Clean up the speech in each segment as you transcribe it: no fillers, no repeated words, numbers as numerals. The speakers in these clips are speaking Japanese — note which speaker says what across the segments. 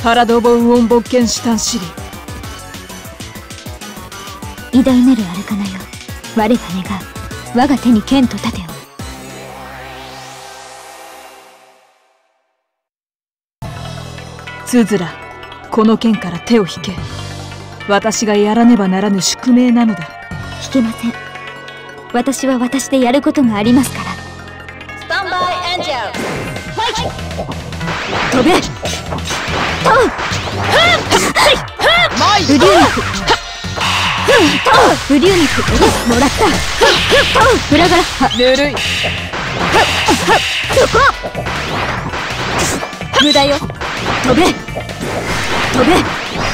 Speaker 1: パラドボウオン勃剣士端シリ。
Speaker 2: 偉大なるアルカナよ、我が願う。我が手に剣と盾を。
Speaker 1: つづら、この剣から手を引け。私がやらねばならぬ宿命なのだ。
Speaker 2: 引けません。私は私でやることがありますから。
Speaker 3: スタンバイエンジェルファイト。
Speaker 2: 飛べ。飛ぶ。ブリューニク。ブリューニク。もらった。フラガラ。
Speaker 1: ぬるい。
Speaker 2: そこ。無駄よ。飛べ。飛べ。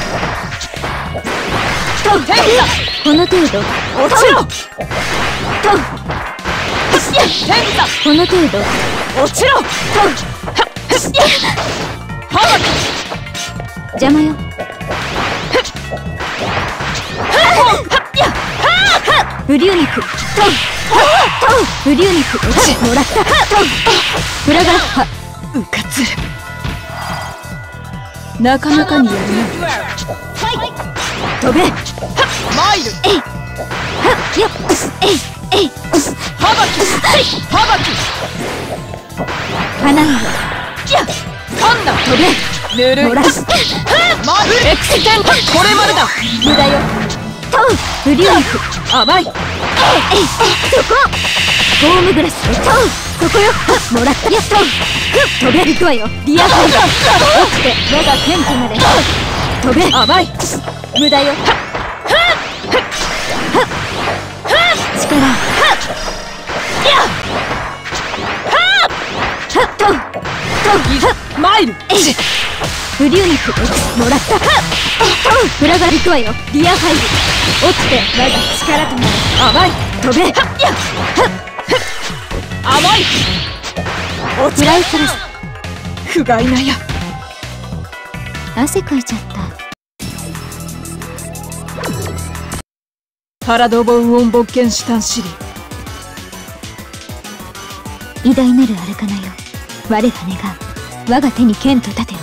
Speaker 2: この程度。
Speaker 1: 落ちろ。
Speaker 2: この程度。
Speaker 1: 落ちろ。
Speaker 2: 邪魔よ。ブリューニク。ブリューニク。もらった。フラガラ。
Speaker 1: うかつ。なかなかにやるな。
Speaker 2: 飛べ。
Speaker 1: マイル。
Speaker 2: えい。よっ。えい。えい。
Speaker 1: ハバキ。ハバキ。
Speaker 2: 花よ。
Speaker 1: カンナ。
Speaker 2: 飛べ。
Speaker 1: ぬるい。
Speaker 2: もらす。
Speaker 1: マイル。エクステンド。これまでだ。
Speaker 2: 無駄よ。ブリューニク。
Speaker 1: 甘い。
Speaker 2: えい。そこ。ゴームグラス。そこよ。もらった。飛べ。行くわよ。リアファイト。落ちて我が剣となれ。飛べ。
Speaker 1: 甘い。
Speaker 2: 無駄よ。力。
Speaker 1: マイル。
Speaker 2: ブリューニク。もらった。フラガ行くわよ。リアファイブ。落ちて我が力となれ。
Speaker 1: 甘い。
Speaker 2: 飛べ。
Speaker 1: 甘い。
Speaker 2: 落ちらいから
Speaker 1: 不甲斐ないや。
Speaker 2: 汗かいちゃった。
Speaker 1: パラドボウオン勃剣士端シリ。
Speaker 2: 偉大なるアルカナよ、我が願う。我が手に剣と盾を。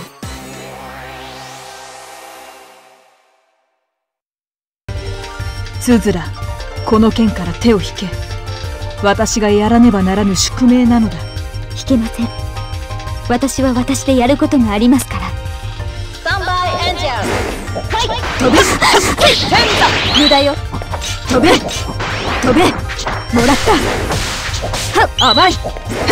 Speaker 1: つづら、この剣から手を引け。私がやらねばならぬ宿命なのだ。
Speaker 2: 引けません。私は私でやることがありますから。
Speaker 3: スタンバイエンジェルファイト。
Speaker 2: 飛べ。無駄よ。飛べ。飛べ。もらった。
Speaker 1: 甘い。テン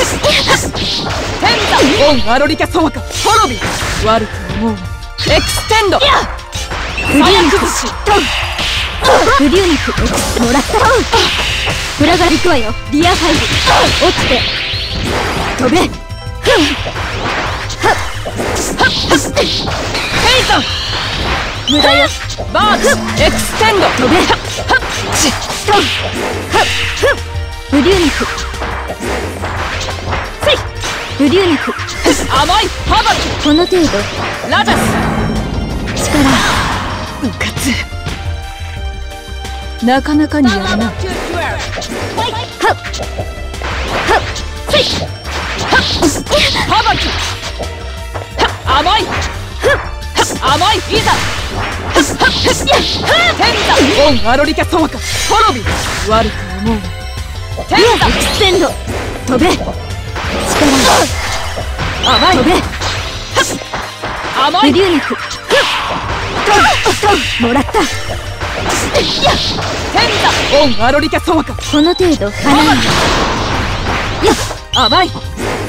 Speaker 1: ダオンアロリカソワカ滅び。悪く思うな。エクステンド。
Speaker 2: ブリューニク。ブリューニク。もらった。フラガ行くわよ。リアファイブ。落ちて飛べ。
Speaker 1: ヘイソン。
Speaker 3: 無駄よ。
Speaker 1: バーチエクステンド。
Speaker 2: 飛べ。ブリューニク。ブリューニク。
Speaker 1: 甘い。ハバキ。
Speaker 3: この程度。
Speaker 1: ラジャス。
Speaker 2: 力。
Speaker 1: うかつ。なかなかにやるな。ハバキ。甘い。甘い。いざ。テンダオンアロリカソワカ滅び。悪く思うな。テンダ
Speaker 2: エクステンド。飛べ。力。
Speaker 1: 甘い。
Speaker 2: 飛べ。
Speaker 1: 甘い。
Speaker 2: ブリューニク。もらった。
Speaker 1: テンダオンアロリカソワカ。
Speaker 2: この程度。花よ。
Speaker 1: 甘い。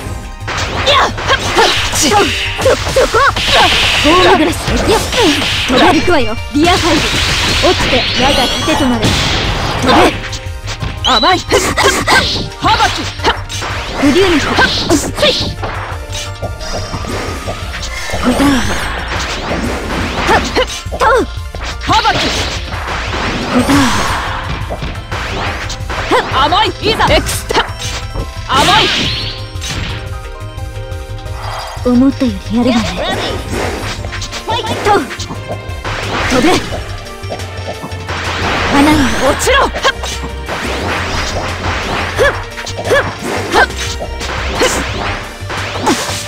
Speaker 2: そこ。ゴームグラス。飛べ。行くわよ。リアファイブ。落ちて我が盾となれ。飛べ。
Speaker 1: 甘い。ハバキ。
Speaker 2: ブリューニク。答え
Speaker 1: ハバキ。
Speaker 2: 答
Speaker 1: 甘い。いざ。エクスタ。甘い。
Speaker 2: え。思ったよりやるわね。飛べ。花よ。
Speaker 1: 落ちろ。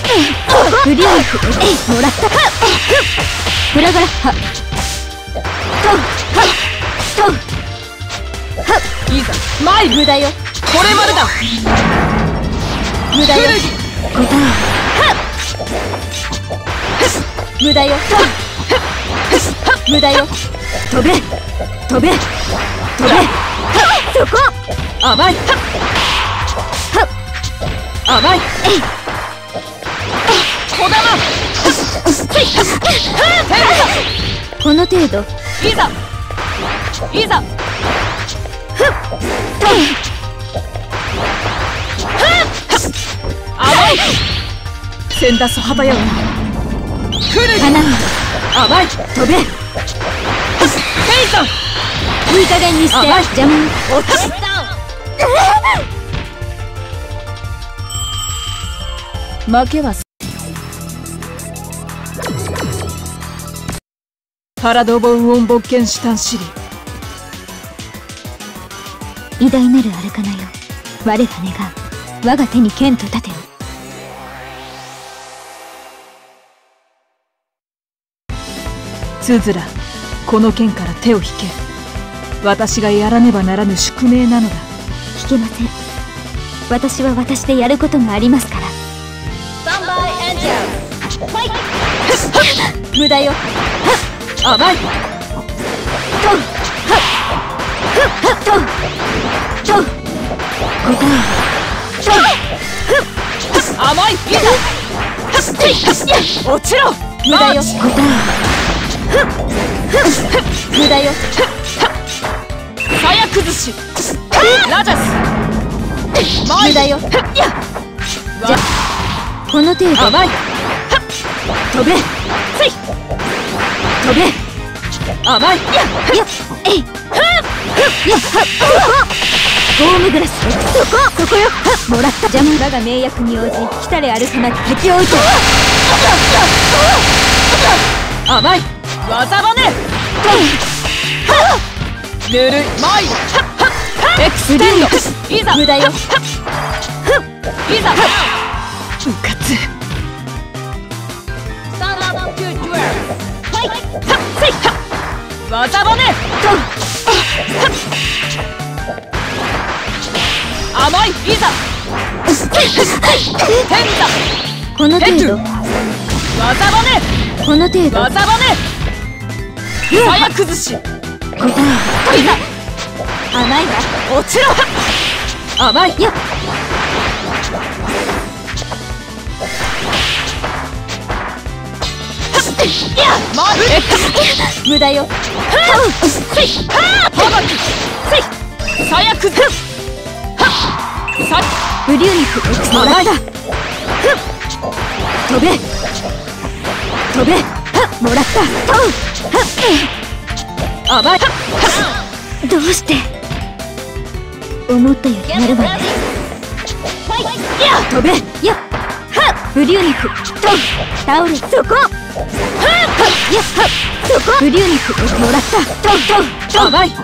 Speaker 2: ブリオンフもらったフラガラは
Speaker 1: いざ参る。
Speaker 2: 無駄よ。
Speaker 1: これまでだ。
Speaker 2: 無駄よ。答え無駄よ。無駄よ。飛べ飛べ飛べそこ
Speaker 1: 甘い甘い小玉
Speaker 2: この程度
Speaker 1: いざいざ甘い千田そ旗よ来る
Speaker 2: 花
Speaker 1: 甘い
Speaker 2: 飛べ
Speaker 1: テイソン
Speaker 2: いい加減にして
Speaker 1: 甘い
Speaker 2: 邪魔
Speaker 1: 落ち負けはパラドボウオン勃剣シュタンシリ
Speaker 2: 偉大なるアルカナよ我が願う我が手に剣と盾を
Speaker 1: つづらこの剣から手を引け私がやらねばならぬ宿命なのだ
Speaker 2: 引けません私は私でやることがありますから
Speaker 3: Stand by and down. Fight!
Speaker 2: 無駄よ
Speaker 1: 甘い甘いいざ落ちろ
Speaker 2: 無駄よ無駄よ
Speaker 1: 鞘崩しラジャス
Speaker 2: 無駄よじゃこの程度
Speaker 1: 甘い
Speaker 2: 飛べ飛べ
Speaker 1: 甘い
Speaker 2: よっえいよっゴームグラスそこよもらった邪魔我が命役に応じ来たれあるかな敵を撃て
Speaker 1: 甘い技バネぬるいマイエクステンドいざ
Speaker 2: 無駄よ
Speaker 1: いざうかつ
Speaker 3: Stand up to duel. Fight!
Speaker 1: 技バネ甘いいざ天座
Speaker 2: この程度
Speaker 1: 技バネ
Speaker 2: この程度
Speaker 1: 技バネ鞘崩し
Speaker 2: 答え
Speaker 1: いざ
Speaker 2: 甘いわ
Speaker 1: 落ちろ甘い
Speaker 2: よっ
Speaker 1: マブエク
Speaker 2: 無駄よ
Speaker 1: ハバキ鞘崩し
Speaker 2: ブリューニクもらった飛べ飛べもらった
Speaker 1: 甘い
Speaker 2: どうして思ったより
Speaker 3: Get
Speaker 2: なるわね
Speaker 3: ready. Fight!
Speaker 2: 飛べよっブリューニク倒れそこよっそこブリューニクもらった
Speaker 1: 甘い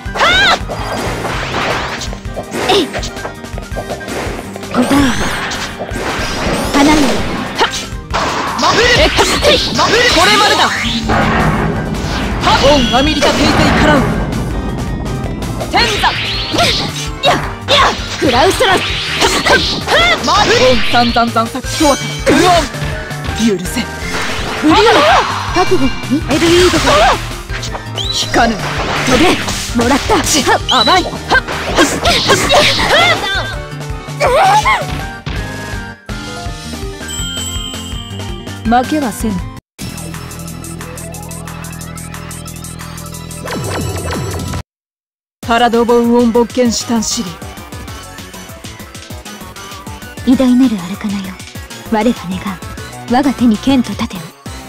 Speaker 2: えい答えは花よ
Speaker 1: マブエクスマブこれまでだオンアミリカテイテイカラウ天座
Speaker 2: クラウスラス
Speaker 1: マブオン三段残作強化クロン許せ
Speaker 2: ブリューニク覚悟にエルイードが
Speaker 1: 引かぬ
Speaker 2: 飛べもらった
Speaker 1: 甘い負けはせぬパラドボウオン勃剣シュタンシリ
Speaker 2: 偉大なるアルカナよ我が願う我が手に剣と盾を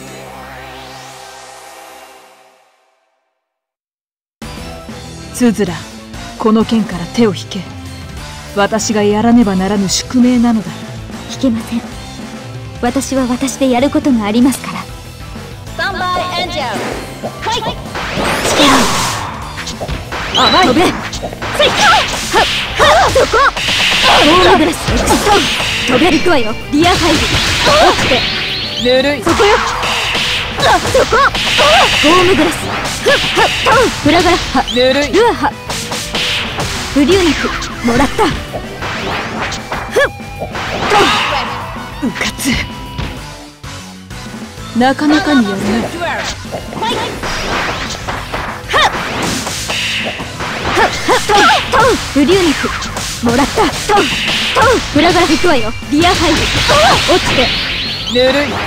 Speaker 1: つづらこの剣から手を引け私がやらねばならぬ宿命なのだ
Speaker 2: 引けません私は私でやることがありますから
Speaker 3: Stand by and down. Fight!
Speaker 1: 甘い
Speaker 2: 飛べそこゴームグラス飛べるくわよ。リアファイル落ちて
Speaker 1: ぬるい。
Speaker 2: そこよ。そこゴームグラスフラガラハ
Speaker 1: ぬるい。
Speaker 2: ルアハ不流肉もらった
Speaker 1: うかつ。なかなかにやるな。
Speaker 2: 不流肉もらったフラガラ行くわよ。リアファイル落ちて
Speaker 1: ぬるい。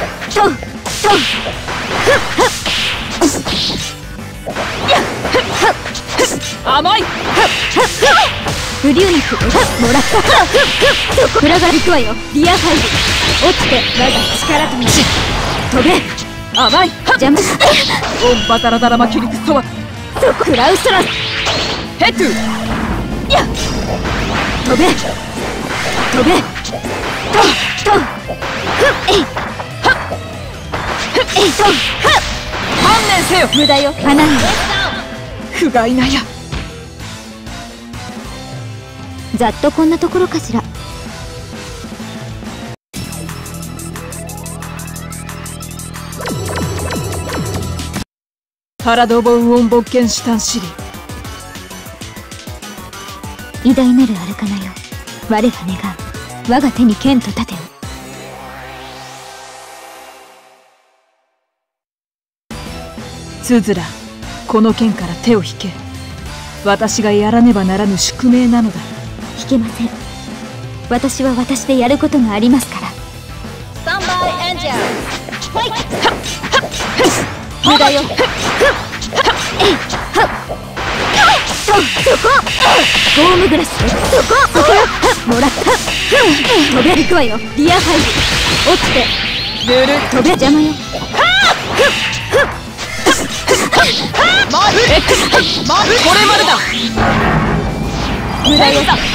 Speaker 1: 甘い。
Speaker 2: 不流肉もらったフラガラ行くわよ。リアファイル落ちて我が力となり飛べ。
Speaker 1: 甘い。
Speaker 2: ジャンプ
Speaker 1: オンバタラダラマキュリクソワ
Speaker 2: クラウストラス
Speaker 1: ヘトゥ。
Speaker 2: 飛べ
Speaker 1: 観念せよ。
Speaker 2: 無駄よ。花よ
Speaker 1: 不甲斐ないや。
Speaker 2: ざっとこんなところかしら。
Speaker 1: パラドボウオンボッケンシュタンシリ。
Speaker 2: 偉大なるアルカナよ。我は願う。我が手に剣と盾を。
Speaker 1: つづら、この剣から手を引け。私がやらねばならぬ宿命なのだ。
Speaker 2: 引けません。私は私でやることがありますから。
Speaker 3: Stand by Angel. Fight!
Speaker 2: 無駄よ。そこゴームグラスそこよもらった飛べるくわよ。リアファイル落ちて
Speaker 1: ぬるい。
Speaker 2: 飛べ邪魔よ。
Speaker 1: マイエクスマイこれまでだ。
Speaker 2: 無駄よ。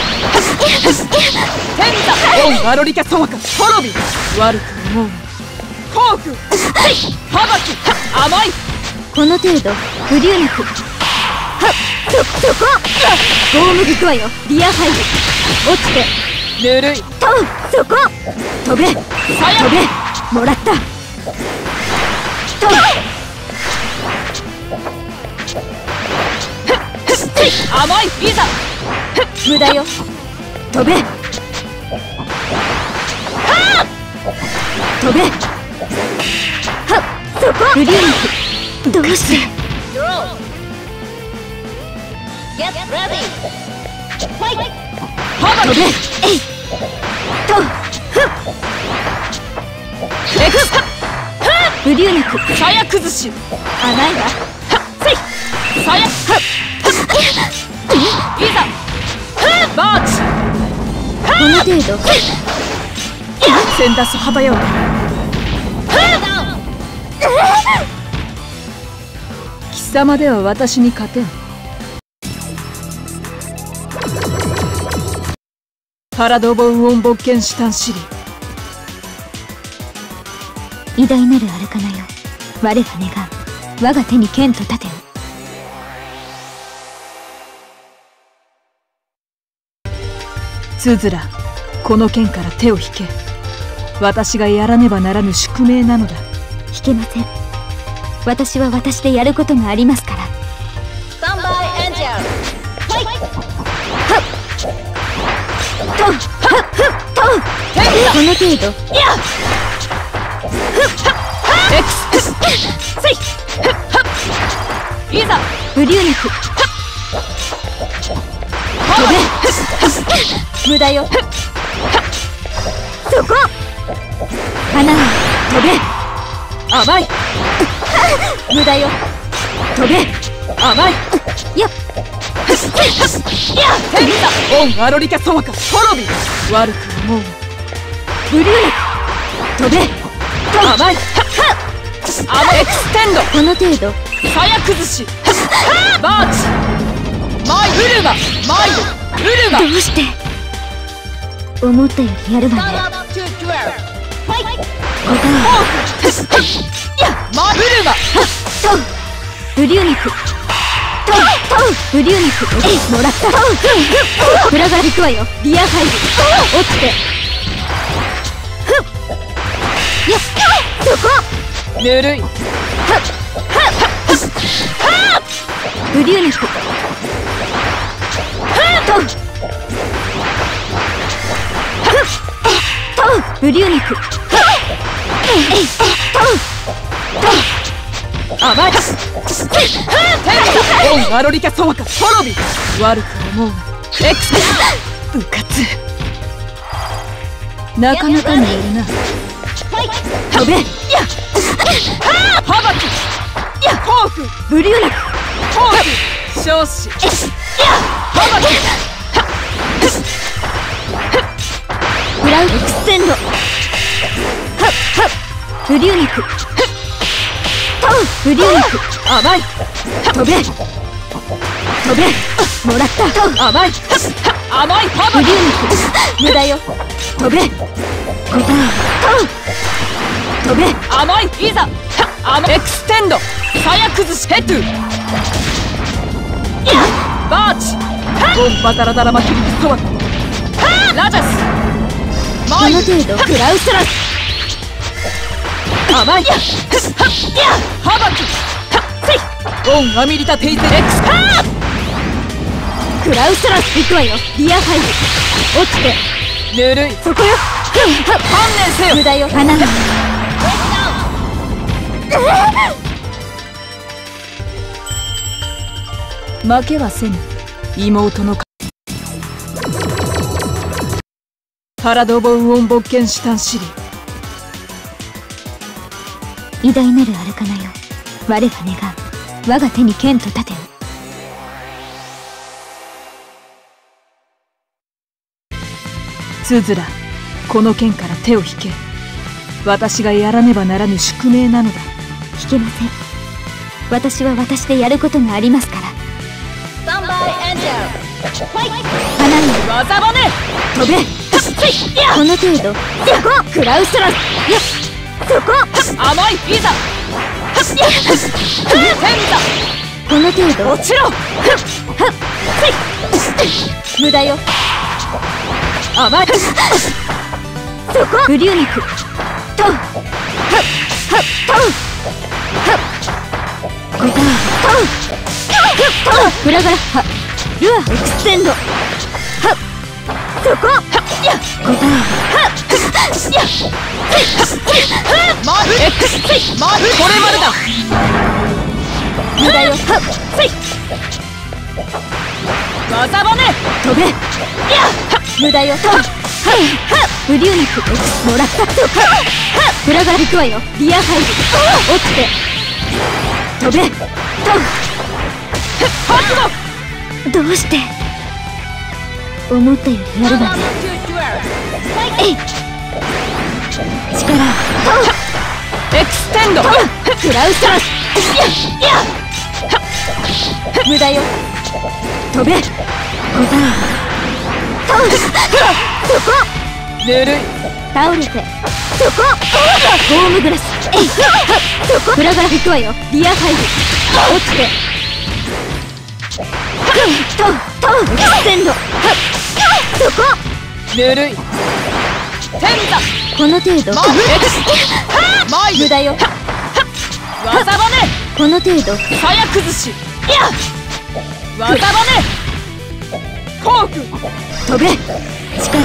Speaker 1: 天だ。オンアロリカソワカ滅び。悪く思うな。コークハバキ甘い。
Speaker 2: この程度不流肉そこゴームギクワよ。リアファイル落ちて
Speaker 1: ぬるい。
Speaker 2: そこ飛べもらった
Speaker 1: 甘い。いざ
Speaker 2: 無駄よ。飛べそこ不流肉どうして
Speaker 3: Draw. Get ready. Fight!
Speaker 2: 飛べ
Speaker 1: エクス
Speaker 2: 不流肉
Speaker 1: 鞘崩し。
Speaker 2: 甘いわ。
Speaker 1: 鞘いざバーチ。
Speaker 2: この程度
Speaker 1: センダスハバよ。貴様では私に勝てん。パラドボウオンボッケンシュタンシリ。
Speaker 2: 偉大なるアルカナよ。我は願う。我が手に剣と盾を。
Speaker 1: つづら、この剣から手を引け。私がやらねばならぬ宿命なのだ。
Speaker 2: 引けません。私は私でやることがありますから。
Speaker 3: Stand by Angel. Fight!
Speaker 2: この程度
Speaker 1: エクスいざ
Speaker 2: 不流肉飛べ無駄よ。そこ花は飛べ
Speaker 1: 甘い。
Speaker 2: 無駄よ。飛べ
Speaker 1: 甘い。
Speaker 2: よっ
Speaker 1: 天だ。オンアロリカソワカ滅び。悪く思うな。
Speaker 2: 不流肉飛べ
Speaker 1: 甘い。エクステンド。
Speaker 2: この程度
Speaker 1: 鞘崩し。バーチマイウルママイルウルマ。
Speaker 2: どうして思ったよりやるわ
Speaker 3: Stand
Speaker 2: ね。
Speaker 3: up to duel. Fight!
Speaker 2: 答
Speaker 1: マイウルマ。
Speaker 2: 不流肉不流肉もらったフラガラ行くわよ。リアファイル落ちてこ
Speaker 1: ぬるい。
Speaker 2: ブリューネクブリューネク
Speaker 1: 甘い。オンアロリカソワカ滅び。悪く思うな。エクス部活なかなかにやるな。
Speaker 2: 飛べや
Speaker 1: ハバキやコーク
Speaker 2: ブリューネク
Speaker 1: コーク少子ハバキ
Speaker 2: フラウエクステンドブリューネクブリューネク
Speaker 1: 甘い。
Speaker 2: 飛べ飛べもらった
Speaker 1: 甘い。甘いハバキ
Speaker 2: ブリューネク無駄よ飛べ答え飛べ
Speaker 1: 甘いいざ甘いエクステンドさや崩しヘトゥバーチボンバタラダラマキリクソワラジャス
Speaker 2: この程度クラウスラス
Speaker 1: 甘いハバキオンアミリタテイゼレックス
Speaker 2: クラウスラス行くわよリアファイブ落ちて
Speaker 1: ぬるい。
Speaker 2: そこよ
Speaker 1: 観念せよ。
Speaker 2: 無駄よ花が
Speaker 1: 負けはせぬ妹のパラドボウオンボッケンシュタンシリ。
Speaker 2: 偉大なるアルカナよ我が願う我が手に剣と盾を
Speaker 1: つづらこの剣から手を引け。私がやらねばならぬ宿命なのだ。
Speaker 2: 引けません。私は私でやることがありますから。
Speaker 3: スタンバイエンジェルファイト。
Speaker 2: 花に
Speaker 1: 技バネ
Speaker 2: 飛べこの程度そこクラウスラスよっそこ
Speaker 1: 甘いいざ天だ
Speaker 2: この程度
Speaker 1: 落ちろ
Speaker 2: 無駄よ
Speaker 1: 甘い
Speaker 2: そこブリューネクトウ答えトウフラガラハルアエクステンドそこ答え
Speaker 1: マルエクスマルこれまでだ。
Speaker 2: 無駄よ
Speaker 1: 技バネ
Speaker 2: 飛べ無駄よブリューネクもらったフラガラ行くわよリアファイブ落ちて飛べどうして思ったよりやるわねえい力
Speaker 1: エクステンド
Speaker 2: クラウスラス無駄よ飛べ答えそこ
Speaker 1: ぬるい。
Speaker 2: 倒れてそこホームグラスえいそこフラガラ行くわよリアファイブ落ちてトウエクステンドそこ
Speaker 1: ぬるい。天だ
Speaker 2: この程度
Speaker 1: マルエクスマイル
Speaker 2: 無駄よ
Speaker 1: 技バネ
Speaker 2: この程度
Speaker 1: さや崩し技バネコーク
Speaker 2: 飛べ力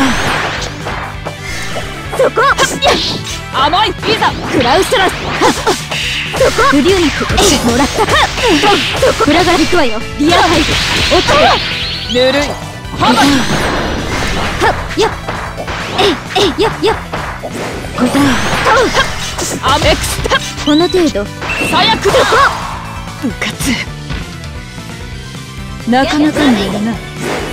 Speaker 2: そこ
Speaker 1: 甘いいざ
Speaker 2: クラウスラスそこブリューネクもらったそこフラガラ行くわよリアファイブ落ちて
Speaker 1: ぬるい。ハバキ
Speaker 2: やっえいやっやっ答え
Speaker 1: アメクス
Speaker 2: この程度
Speaker 1: さや崩し部活なかなかにやるな。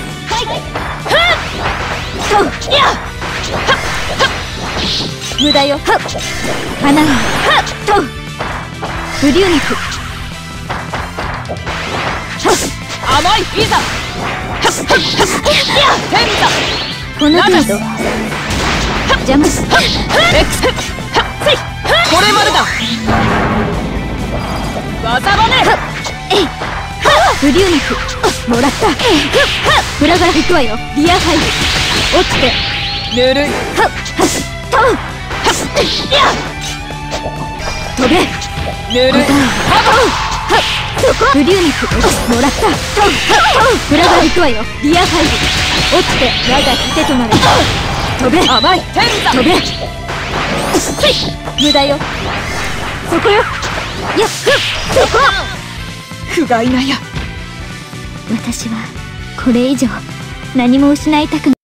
Speaker 2: 無駄よ花がトウブリューネク
Speaker 1: 甘いいざ天だ
Speaker 2: この程度邪魔し
Speaker 1: エクスこれまでだ技バネ
Speaker 2: えいブリューネクもらったフラガラ行くわよリアファイブ落ちて
Speaker 1: ぬるい。
Speaker 2: トウ飛べ。
Speaker 1: ぬるい。
Speaker 2: ブリューニクもらった。フラが行くわよ。リアファイブ落ちて我が盾となれ。飛べ。
Speaker 1: 甘い天座。
Speaker 2: 飛べ。無駄よ。そこよ。そこ。
Speaker 1: 不甲斐ないや。
Speaker 2: 私はこれ以上何も失いたくない。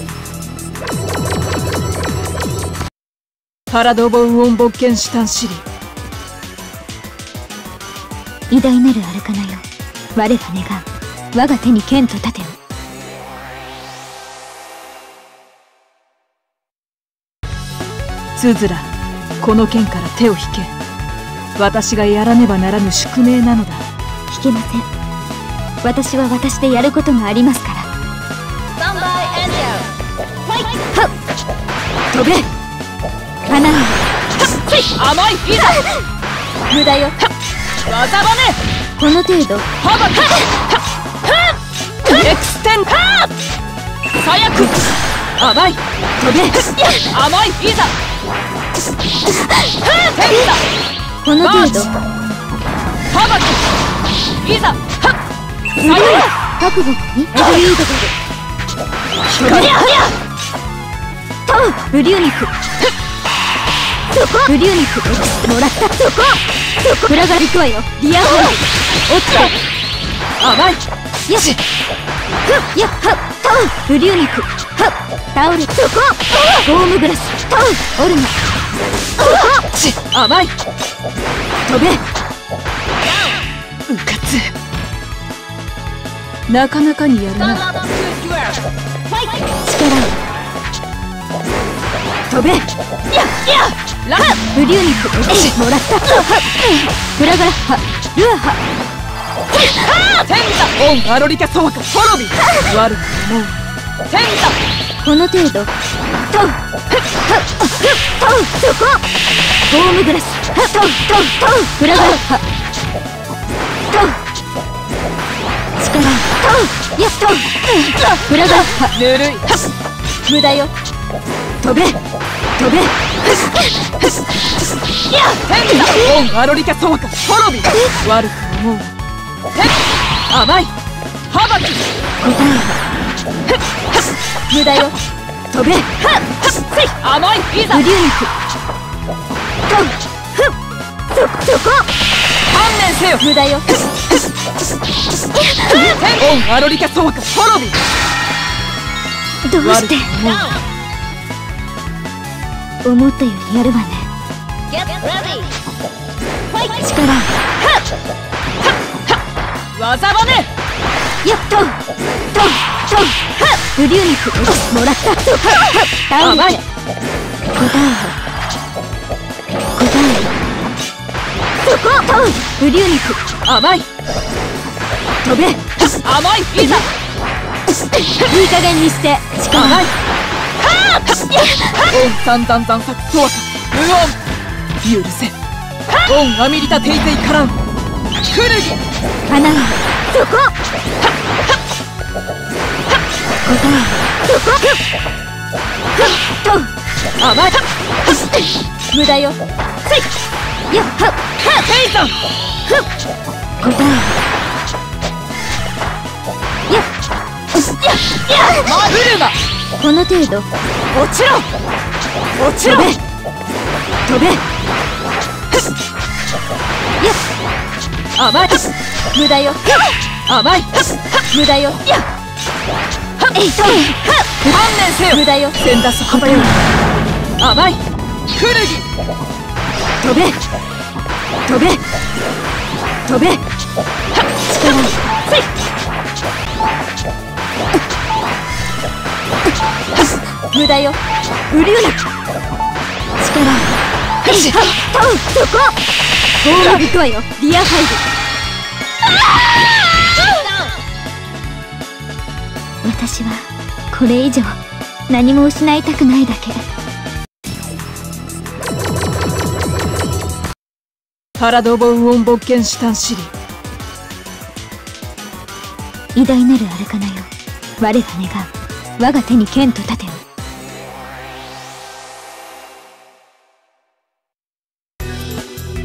Speaker 1: パラドボウオン勃剣シュタンシリ。
Speaker 2: 偉大なるアルカナよ、我が願う。我が手に剣と盾を。
Speaker 1: つづら、この剣から手を引け。私がやらねばならぬ宿命なのだ。
Speaker 2: 引けません。私は私でやることがありますから。
Speaker 3: Stand by and down. Fight!
Speaker 2: 飛べ。花よ。
Speaker 1: 甘いいざ。
Speaker 2: 無駄よ。
Speaker 1: 技場ね。
Speaker 2: この程度。
Speaker 1: ハバキエクステン最悪。甘い
Speaker 2: 飛べ。
Speaker 1: 甘いいざ。天座
Speaker 2: この程度。
Speaker 1: ハバキいざ。
Speaker 2: 最悪。覚悟にエグリード
Speaker 1: 光
Speaker 2: ブリューニク。ブリューニクもらった。フラが行くわよ。リアファイブ落ちて。
Speaker 1: 甘い
Speaker 2: よし。ブリューニク倒れ。ゴームグラスオルナ。
Speaker 1: 甘い
Speaker 2: 飛べ。
Speaker 1: うかつ。なかなかにやる
Speaker 3: Stand
Speaker 1: な。
Speaker 3: up to square. Fight!
Speaker 2: 力を。飛べ。
Speaker 1: ラ
Speaker 2: ブリューニクもらった。フラガラッハルアハ。
Speaker 1: 天座オンアロリカソワカ滅び。悪く思う。天座
Speaker 2: この程度。ゴームグラスフラガラッハ力を。フラガラッハ
Speaker 1: ぬるい。
Speaker 2: 無駄よ。飛べ。
Speaker 1: 天座オンアロリカソワカ滅び。悪く思う。甘いハバキ
Speaker 2: 答え無駄よ。飛べ。
Speaker 1: 甘いいざ。
Speaker 2: ブリューニクそこ。
Speaker 1: 観念せよ。
Speaker 2: 無駄よ。
Speaker 1: オンアロリカソワカ滅び。
Speaker 2: どうして思ったよりやるわね。
Speaker 3: Get ready! Fight!
Speaker 2: 力を。
Speaker 1: 技場ね。
Speaker 2: やっとブリューニクもらった。倒れて。答えそこ。ブリューニク
Speaker 1: 甘い
Speaker 2: 飛べ。
Speaker 1: 甘いいざ。
Speaker 2: いい加減にして力
Speaker 1: 甘いオン三段残作ソワカ無音許せ。オンアミリタテイゼイカランクルギ
Speaker 2: 花がそこ。答え
Speaker 1: 甘い
Speaker 2: 無駄よ。やっは
Speaker 1: テイザン
Speaker 2: 答え
Speaker 1: マブルマ
Speaker 2: この程度。
Speaker 1: 落ちろ落ちろ。
Speaker 2: 飛べ。
Speaker 1: 甘い
Speaker 2: 無駄よ。
Speaker 1: 甘い
Speaker 2: 無駄よ。
Speaker 1: 観念せよ。
Speaker 2: 無駄よ。
Speaker 1: センダスハバヨ甘いクルギ
Speaker 2: 飛べ。力無駄よ。ブリューニク力そこ。ゴール行くわよ。リアファイブ。私はこれ以上何も失いたくないだけ。
Speaker 1: パラドボウオン勃剣シュタンシリ。
Speaker 2: 偉大なるアルカナよ、我が願う。我が手に剣と盾を。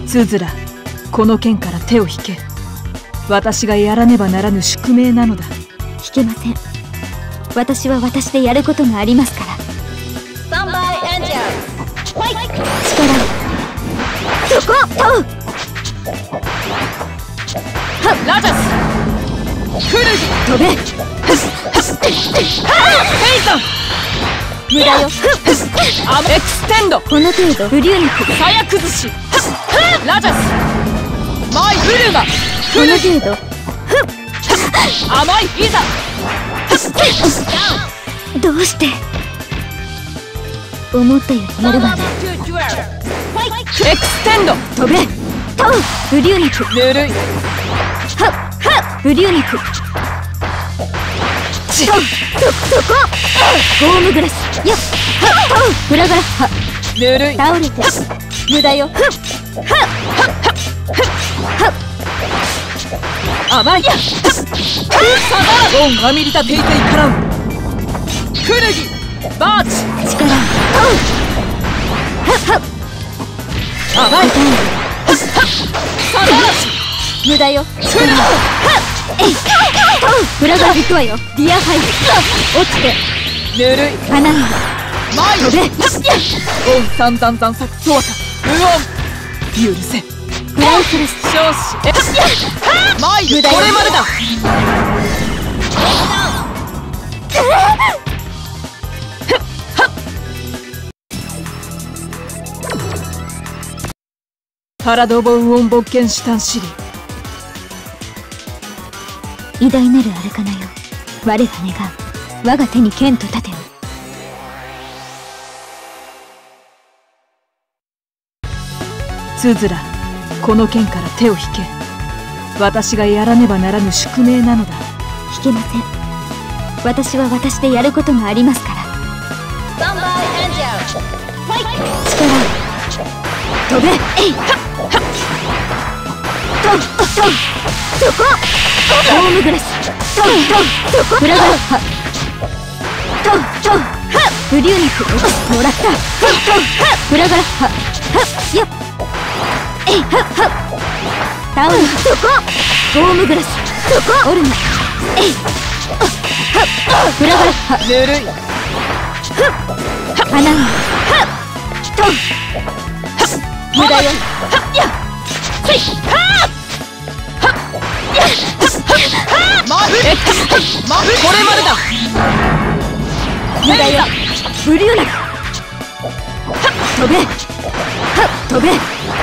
Speaker 1: つづら、この剣から手を引け。私がやらねばならぬ宿命なのだ。
Speaker 2: 引けません。私は私でやることがありますから。
Speaker 3: Stand by Angel. Fight!
Speaker 2: 力をそこと
Speaker 1: ラジャスフルギ
Speaker 2: 飛べ
Speaker 1: ヘイザン
Speaker 2: 無駄よ
Speaker 1: アメエクステンド
Speaker 2: この程度不流肉
Speaker 1: さや崩しラジャスマイブルマ
Speaker 2: この程度
Speaker 1: 甘いいざ
Speaker 2: どうして思ったよりやるわね。
Speaker 3: To duel. Fight!
Speaker 1: エクステンド
Speaker 2: 飛べと不流肉
Speaker 1: ぬるい
Speaker 2: 不流肉
Speaker 1: ち
Speaker 2: そこゴームグラスよっフラガラ
Speaker 1: ぬるい
Speaker 2: 倒れて無駄よ
Speaker 1: 甘いサダラオンアミリタテイテイカラウクルギバーチ
Speaker 2: 力
Speaker 1: 甘いサダラシ
Speaker 2: 無駄よ
Speaker 1: クルギ
Speaker 2: フラガラ行くわよディアハイ落ちて
Speaker 1: ぬるい
Speaker 2: 花が
Speaker 1: マイ
Speaker 2: 飛べ
Speaker 1: オンサンザンザンサクソワタウオン許せ
Speaker 2: フランスレス
Speaker 1: 少子マイルこれまでだパラドボウオンボッケンシュタンシリ
Speaker 2: 偉大なるアルカナよ我が願う我が手に剣と盾を
Speaker 1: つづらこの剣から手を引け私がやらねばならぬ宿命なのだ
Speaker 2: 引けません私は私でやることがありますから
Speaker 3: Stand by Angel. Fight!
Speaker 2: 力を飛べえいそこホームグラスそこフラガラ不流肉もらったフラガラよっえいタオルそこホームグラスそこオルナえいフラガラ
Speaker 1: ぬるい
Speaker 2: 花が無駄よ
Speaker 1: これまでだ
Speaker 2: 無駄よ不流肉飛べ飛べ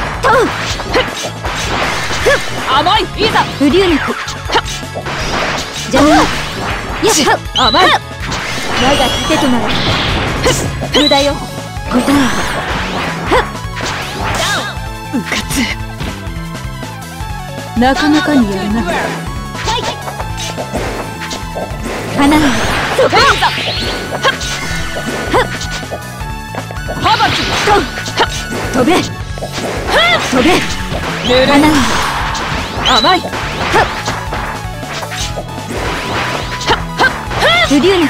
Speaker 1: 甘いいざ
Speaker 2: 不流肉邪魔よっ
Speaker 1: 甘い
Speaker 2: 我が盾となれ無駄よ答え
Speaker 1: うかつなかなかにやるな
Speaker 2: 花がそこ
Speaker 1: ハバキ
Speaker 2: 飛べ飛べ
Speaker 1: ぬるい
Speaker 2: 花が
Speaker 1: 甘い
Speaker 2: 不流肉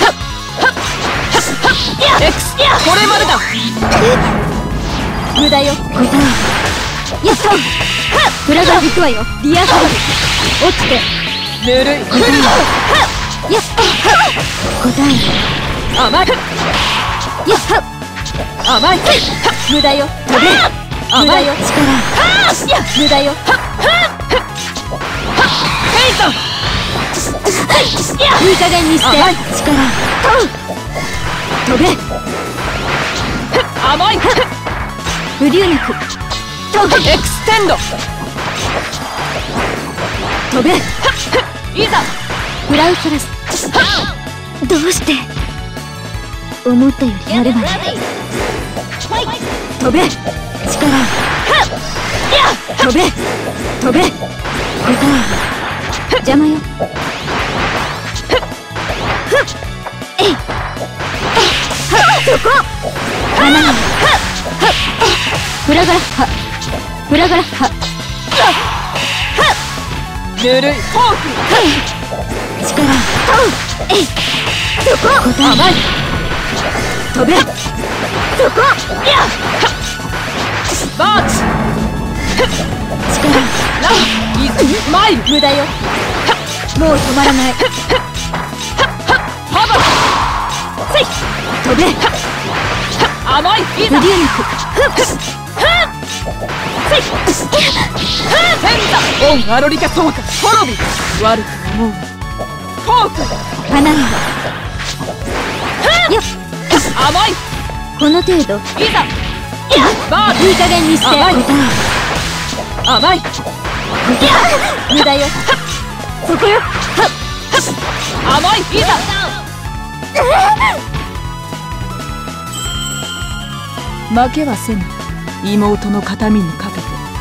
Speaker 1: エクスこれまでだ
Speaker 2: 無駄よ答えやっとフラガラ行くわよディアハイ落ちて
Speaker 1: ぬるい
Speaker 2: 答えやっ答え
Speaker 1: 甘い
Speaker 2: やっ
Speaker 1: 甘い
Speaker 2: 無駄よ飛べ無駄よ力無駄よ
Speaker 1: ヘイト
Speaker 2: いい加減にして
Speaker 1: 甘い
Speaker 2: 力飛べ
Speaker 1: 甘い
Speaker 2: 不流肉飛べ
Speaker 1: エクステンド
Speaker 2: 飛べ
Speaker 1: いざ
Speaker 2: フラウスラスどうして思ったよりや
Speaker 3: Get
Speaker 2: れば
Speaker 3: ready.
Speaker 2: ね
Speaker 3: Fight!
Speaker 2: 飛べ力飛べ飛べ答え邪魔よえいそこ花がフラガラフラガラ
Speaker 1: ぬるいフォーク
Speaker 2: 力えいそこ答え
Speaker 1: 甘い
Speaker 2: 飛べそこ
Speaker 1: バーチいざ参る。
Speaker 2: 無駄よ。もう止まらない。
Speaker 1: ハバせい
Speaker 2: 飛べ。
Speaker 1: 甘い。い
Speaker 2: ブ
Speaker 1: ざ
Speaker 2: リューニク。
Speaker 1: せいオンアロリカソーカ滅び。悪く思うな。フォーク
Speaker 2: 花見はよっ。
Speaker 1: 甘い。
Speaker 2: この程度。
Speaker 1: いざバー
Speaker 2: いい加減にして
Speaker 1: 甘い
Speaker 2: 答
Speaker 1: 甘い。
Speaker 2: え。無駄よ。そこよ。
Speaker 1: 甘い。いざ負けはせぬ。妹の形見にかけて